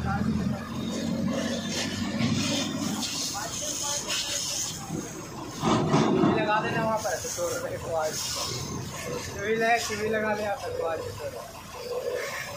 लगा देना वहाँ पर तो 100 रुपये को आज टीवी लगा दे यहाँ पर तो आज